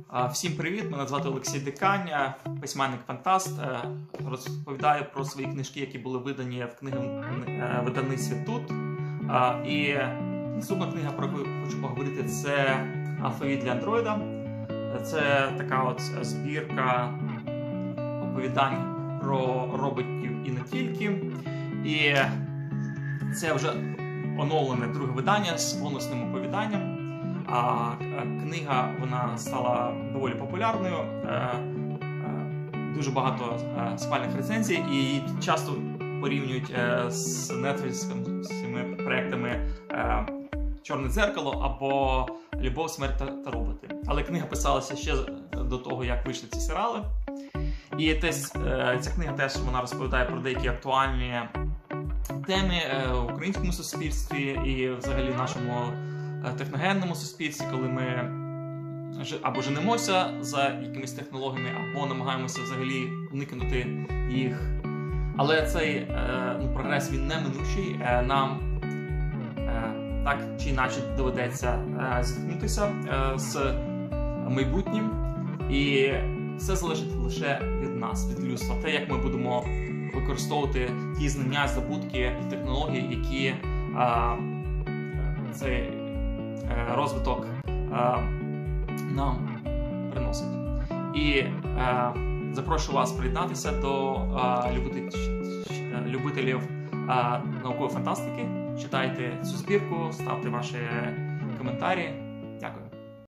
Всім привіт! Мене звати Олексій Дикань, письменник-фантаст. Розповідаю про свої книжки, які були видані в видавництві «Тут». І наступна книга, про яку хочу поговорити, це «Алфавіт для андроїда». Це така от збірка оповідань про роботів і не тільки. І це вже оновлене друге видання з бонусним оповіданням. Книга вона стала доволі популярною, дуже багато схвальних рецензій, і її часто порівнюють з нетфліксовими проектами «Чорне дзеркало» або «Любов, смерть та роботи». Але книга писалася ще до того, як вийшли ці серіали. І ця книга теж вона розповідає про деякі актуальні теми в українському суспільстві і взагалі в нашому техногенному суспільстві, коли ми або женемося за якимись технологіями, або намагаємося взагалі уникнути їх. Але цей прогрес, він неминучий. Нам так чи інакше доведеться зіткнутися з майбутнім. І все залежить лише від нас, від людства. Те, як ми будемо використовувати ті знання, здобутки і технології, які цей розвиток нам приносить. І запрошую вас приєднатися до любителів наукової фантастики. Читайте цю збірку, ставте ваші коментарі. Дякую.